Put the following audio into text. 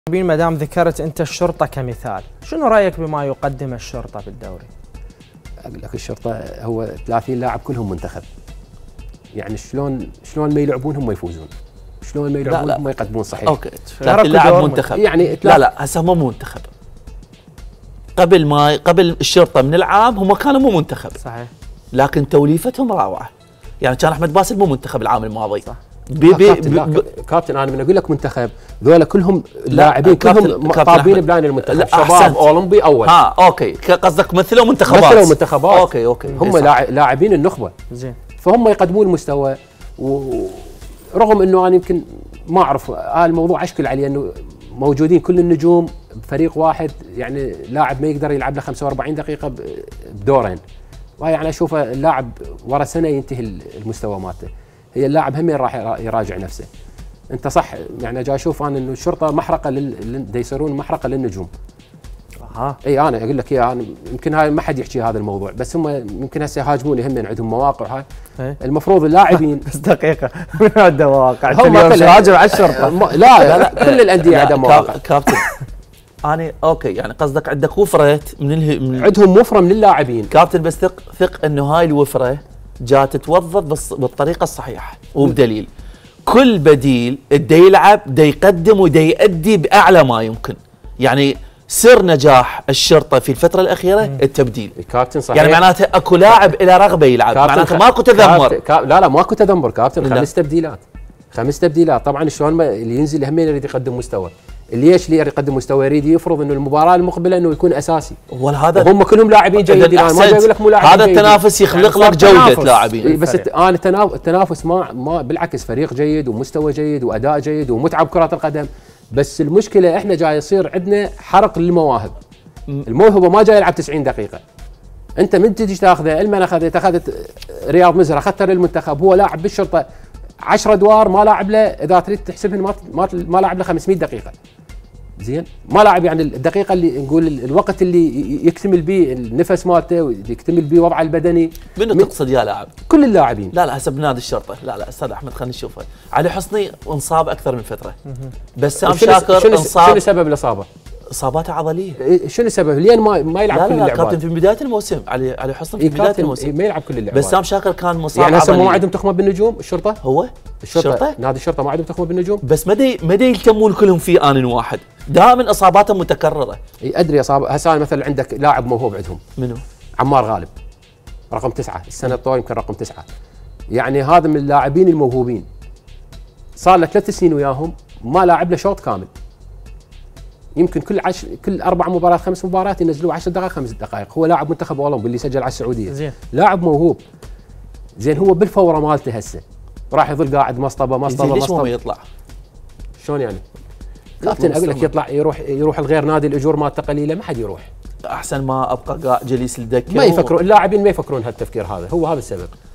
ما دام ذكرت انت الشرطه كمثال، شنو رايك بما يقدم الشرطه بالدوري؟ اقول لك الشرطه هو 30 لاعب كلهم منتخب. يعني شلون ما يلعبون هم يفوزون، شلون ما يلعبون هم يقدمون صحيح. اوكي 30 لاعب منتخب يعني لا هسه مو منتخب. قبل الشرطه من العام هم كانوا مو منتخب صحيح، لكن توليفتهم روعه. يعني كان احمد باسل مو منتخب العام الماضي صح. كابتن انا من اقول لك منتخب ذولا كلهم لاعبين كلهم طابين بلاين المنتخب، شباب اولمبي اول. اوكي قصدك مثلوا منتخبات. اوكي هم لاعبين النخبه زين، فهم يقدمون المستوى. ورغم انه انا يمكن ما اعرف الموضوع اشكل عليه انه موجودين كل النجوم بفريق واحد، يعني لاعب ما يقدر يلعب له 45 دقيقه بدورين، وهي يعني اشوفه اللاعب ورا سنه ينتهي المستوى مالته. هي اللاعب هم راح يراجع نفسه. انت صح، يعني جاي اشوف انا انه الشرطه محرقه يصيرون محرقه للنجوم. اي انا اقول لك اياها، انا يمكن هاي ما حد يحكي هذا الموضوع، بس هم يمكن هسه يهاجموني هم عندهم مواقع هاي. المفروض اللاعبين بس دقيقه من عنده مواقع؟ هم هاجم على الشرطه. لا كل الانديه عندها مواقع كابتن. انا اوكي يعني قصدك عندك وفره من عندهم وفره من اللاعبين كابتن، بس ثق انه هاي الوفره جات تتوظف بالطريقه الصحيحه وبدليل. كل بديل دا يلعب دا يقدم ودا يؤدي باعلى ما يمكن. يعني سر نجاح الشرطه في الفتره الاخيره التبديل. كابتن صحيح، يعني معناته اكو لاعب الى رغبه يلعب، معناته ماكو تذمر. لا ماكو تذمر كابتن. 5 تبديلات طبعا. شلون اللي ينزل هم يريد يقدم مستوى، اللي يريد يقدم مستوى يريد يفرض انه المباراه المقبله انه يكون اساسي. وهذا هم كلهم لاعبين جيدين، انا ما جاي اقول لك مو لاعبين هذا التنافس يخلق لك جوده لاعبين. بس انا التنافس ما بالعكس، فريق جيد ومستوى جيد واداء جيد ومتعه بكره القدم. بس المشكله احنا جاي يصير عندنا حرق للمواهب. الموهبه ما جاي يلعب 90 دقيقه. انت من تجي تاخذه، المن اخذت رياض مزر اخذته للمنتخب، هو لاعب بالشرطه 10 ادوار ما لاعب له، اذا تريد تحسبهن ما لاعب له 500 دقيقه. زين، ما لاعب يعني الدقيقه اللي نقول الوقت اللي يكتمل به النفس مالته ويكتمل به وضعه البدني. منو تقصد يا لاعب؟ كل اللاعبين. لا حسب نادي الشرطه. لا استاذ احمد خلينا نشوفه. علي حصني انصاب اكثر من فتره. بسام شاكر انصاب. شنو سبب الاصابه؟ اصاباته عضليه. شنو السبب؟ لين ما يلعب كل اللعبات. كابتن في بدايه الموسم علي حصني في بدايه الموسم ما يلعب كل اللعبات. بسام شاكر كان مصاب يعني هسه ما عندهم تخمه بالنجوم الشرطه؟ هو الشرطه نادي الشرطه ما عندهم تخمه بالنجوم، بس ما يلتمون كلهم في ان واحد، دائما اصاباته متكرره. ادري اصابه. هسه مثلا عندك لاعب موهوب عندهم، منو؟ عمار غالب رقم 9 السنه الطويله يمكن رقم 9. يعني هذا من اللاعبين الموهوبين، صار له 3 سنين وياهم ما لاعب له شوط كامل. يمكن كل 4 مباريات 5 مباريات ينزلوه 10 دقائق 5 دقائق. هو لاعب منتخب اولمبي اللي سجل على السعوديه. زين، لاعب موهوب. زين، هو بالفوره مالته هسه راح يظل قاعد مصطبه. ليش ما يطلع؟ شلون يعني؟ كابتن اقول لك يطلع يروح الغير نادي الاجور مالته قليله، ما حد يروح. احسن ما ابقى قاعد جليس الدكه. ما يفكرون اللاعبين، ما يفكرون هالتفكير هذا، هو هذا السبب.